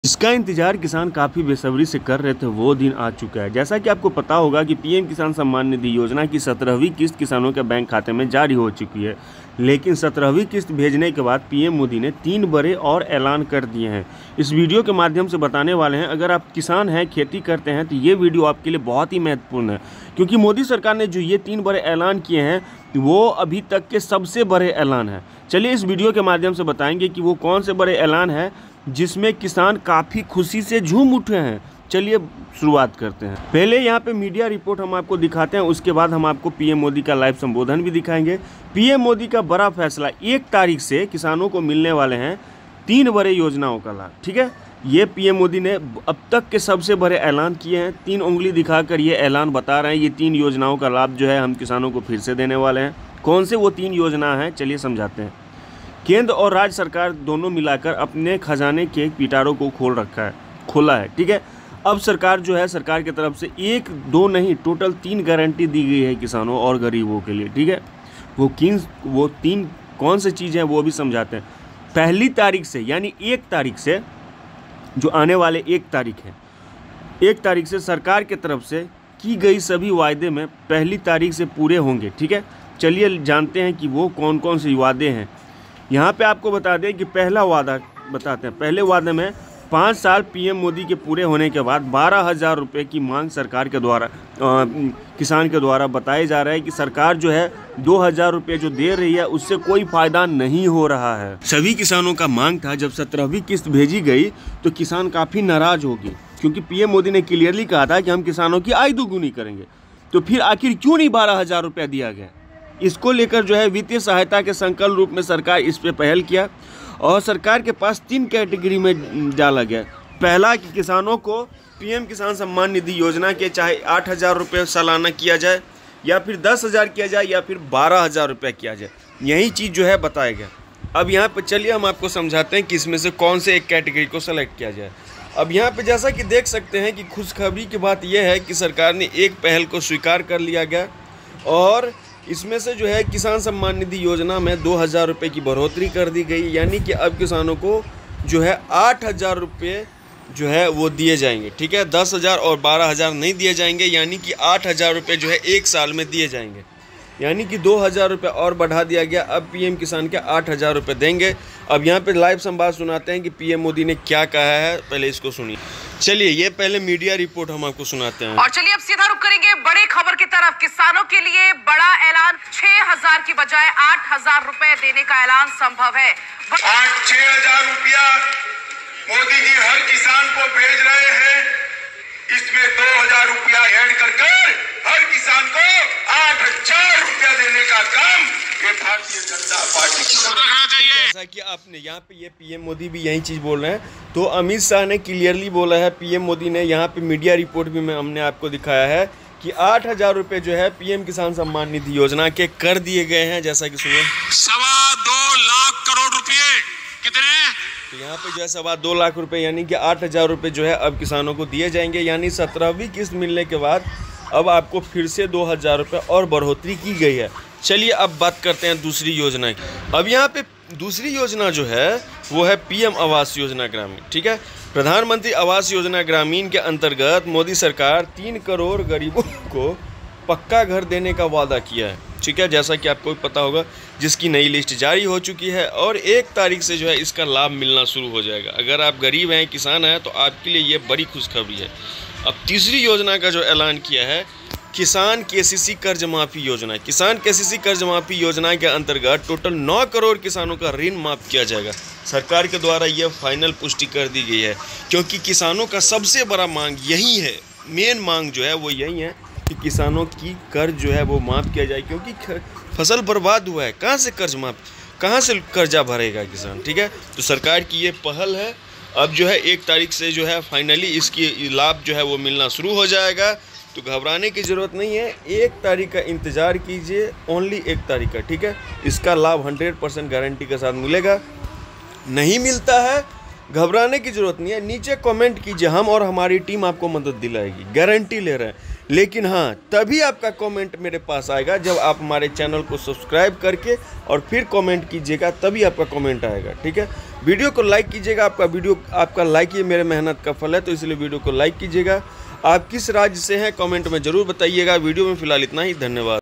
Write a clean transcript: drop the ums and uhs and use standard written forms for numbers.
इसका इंतजार किसान काफ़ी बेसब्री से कर रहे थे, वो दिन आ चुका है। जैसा कि आपको पता होगा कि पीएम किसान सम्मान निधि योजना की 17वीं किस्त किसानों के बैंक खाते में जारी हो चुकी है। लेकिन 17वीं किस्त भेजने के बाद पीएम मोदी ने 3 बड़े और ऐलान कर दिए हैं। इस वीडियो के माध्यम से बताने वाले हैं, अगर आप किसान हैं, खेती करते हैं, तो ये वीडियो आपके लिए बहुत ही महत्वपूर्ण है, क्योंकि मोदी सरकार ने जो ये 3 बड़े ऐलान किए हैं वो अभी तक के सबसे बड़े ऐलान हैं। चलिए इस वीडियो के माध्यम से बताएंगे कि वो कौन से बड़े ऐलान हैं जिसमें किसान काफ़ी खुशी से झूम उठे हैं। चलिए शुरुआत करते हैं। पहले यहाँ पे मीडिया रिपोर्ट हम आपको दिखाते हैं, उसके बाद हम आपको पीएम मोदी का लाइव संबोधन भी दिखाएंगे। पीएम मोदी का बड़ा फैसला, 1 तारीख से किसानों को मिलने वाले हैं 3 बड़े योजनाओं का लाभ। ठीक है, ये पीएम मोदी ने अब तक के सबसे बड़े ऐलान किए हैं। 3 उंगली दिखाकर ये ऐलान बता रहे हैं, ये 3 योजनाओं का लाभ जो है हम किसानों को फिर से देने वाले हैं। कौन से वो 3 योजना हैं, चलिए समझाते हैं। केंद्र और राज्य सरकार दोनों मिलाकर अपने खजाने के पिटारों को खोला है। ठीक है, अब सरकार जो है, सरकार की तरफ से 1, 2 नहीं, टोटल 3 गारंटी दी गई है किसानों और गरीबों के लिए। ठीक है, वो 3 कौन सी चीज़ हैं वो भी समझाते हैं। पहली तारीख से, यानी 1 तारीख से, जो आने वाले 1 तारीख है, 1 तारीख से सरकार की तरफ से की गई सभी वायदे में पहली तारीख से पूरे होंगे। ठीक है, चलिए जानते हैं कि वो कौन कौन से वादे हैं। यहाँ पे आपको बता दें कि पहला वादा बताते हैं। पहले वादे में 5 साल पीएम मोदी के पूरे होने के बाद 12,000 रुपये की मांग सरकार के द्वारा किसान के द्वारा बताया जा रहा है कि सरकार जो है 2,000 रुपये जो दे रही है उससे कोई फ़ायदा नहीं हो रहा है। सभी किसानों का मांग था, जब 17वीं किस्त भेजी गई तो किसान काफ़ी नाराज़ हो गए, क्योंकि पीएम मोदी ने क्लियरली कहा था कि हम किसानों की आय दोगुनी करेंगे। तो फिर आखिर क्यों नहीं 12,000 रुपया दिया गया? इसको लेकर जो है वित्तीय सहायता के संकल्प रूप में सरकार इस पे पहल किया और सरकार के पास 3 कैटेगरी में डाला गया। पहला कि किसानों को पीएम किसान सम्मान निधि योजना के चाहे 8,000 रुपये सालाना किया जाए, या फिर 10,000 किया जाए, या फिर 12,000 रुपये किया जाए। यही चीज़ जो है बताया गया। अब यहाँ पे चलिए हम आपको समझाते हैं कि इसमें से कौन से एक कैटेगरी को सेलेक्ट किया जाए। अब यहाँ पे जैसा कि देख सकते हैं कि खुशखबरी की बात यह है कि सरकार ने एक पहल को स्वीकार कर लिया गया और इसमें से जो है किसान सम्मान निधि योजना में 2,000 रुपये की बढ़ोतरी कर दी गई, यानी कि अब किसानों को जो है 8,000 रुपये जो है वो दिए जाएंगे। ठीक है, 10,000 और 12,000 नहीं दिए जाएंगे, यानी कि 8,000 रुपये जो है 1 साल में दिए जाएंगे, यानी कि 2,000 रुपये और बढ़ा दिया गया। अब पीएम किसान के 8,000 रुपये देंगे। अब यहाँ पे लाइव संवाद सुनाते हैं कि पीएम मोदी ने क्या कहा है, पहले इसको सुनिए। चलिए ये पहले मीडिया रिपोर्ट हम आपको सुनाते हैं। और चलिए अब सीधा रुक करेंगे बड़े खबर की तरफ। किसानों के लिए बड़ा ऐलान, 6,000 की बजाय 8,000 रुपए देने का ऐलान संभव है। 6,000 रुपया मोदी जी हर किसान को भेज रहे हैं। इसमें 2,000 रुपया ऐड कर हर किसान को 8,000 रुपया देने का काम ये भारतीय जनता पार्टी की करना चाहिए। जैसा कि आपने यहाँ पे ये पीएम मोदी भी यही चीज़ बोल रहे हैं, तो अमित शाह ने क्लियरली बोला है, पीएम मोदी ने यहाँ पे मीडिया रिपोर्ट भी में हमने आपको दिखाया है कि 8,000 रुपये जो है पीएम किसान सम्मान निधि योजना के कर दिए गए हैं। जैसा कि सुनिए, 2.25 लाख करोड़ रुपये कितने? तो यहाँ पे जो है 2.25 लाख रुपए, यानी कि 8,000 रुपये जो है अब किसानों को दिए जाएंगे। यानी 17वीं किस्त मिलने के बाद अब आपको फिर से 2,000 रुपये और बढ़ोतरी की गई है। चलिए अब बात करते हैं दूसरी योजना की। अब यहाँ पे दूसरी योजना जो है वो है पीएम आवास योजना ग्रामीण। ठीक है, प्रधानमंत्री आवास योजना ग्रामीण के अंतर्गत मोदी सरकार 3 करोड़ गरीबों को पक्का घर देने का वादा किया है। ठीक है, जैसा कि आपको पता होगा, जिसकी नई लिस्ट जारी हो चुकी है और 1 तारीख से जो है इसका लाभ मिलना शुरू हो जाएगा। अगर आप गरीब हैं, किसान हैं, तो आपके लिए ये बड़ी खुशखबरी है। अब तीसरी योजना का जो ऐलान किया है, किसान केसीसी कर्ज माफ़ी योजना। किसान केसीसी कर्ज माफ़ी योजना के अंतर्गत टोटल 9 करोड़ किसानों का ऋण माफ़ किया जाएगा। सरकार के द्वारा यह फाइनल पुष्टि कर दी गई है, क्योंकि किसानों का सबसे बड़ा मांग यही है, मेन मांग जो है वो यही है कि किसानों की कर्ज जो है वो माफ़ किया जाए, क्योंकि फसल बर्बाद हुआ है। कहाँ से कर्जा भरेगा किसान? ठीक है, तो सरकार की ये पहल है। अब जो है 1 तारीख से जो है फाइनली इसकी लाभ जो है वो मिलना शुरू हो जाएगा, तो घबराने की ज़रूरत नहीं है। 1 तारीख का इंतज़ार कीजिए, ओनली 1 तारीख का। ठीक है, इसका लाभ 100% गारंटी के साथ मिलेगा। नहीं मिलता है, घबराने की ज़रूरत नहीं है। नीचे कमेंट कीजिए, हम और हमारी टीम आपको मदद दिलाएगी, गारंटी ले रहे हैं। लेकिन हाँ, तभी आपका कमेंट मेरे पास आएगा जब आप हमारे चैनल को सब्सक्राइब करके और फिर कमेंट कीजिएगा, तभी आपका कमेंट आएगा। ठीक है, वीडियो को लाइक कीजिएगा। आपका लाइक ही मेरे मेहनत का फल है, तो इसलिए वीडियो को लाइक कीजिएगा। आप किस राज्य से हैं कमेंट में ज़रूर बताइएगा। वीडियो में फ़िलहाल इतना ही, धन्यवाद।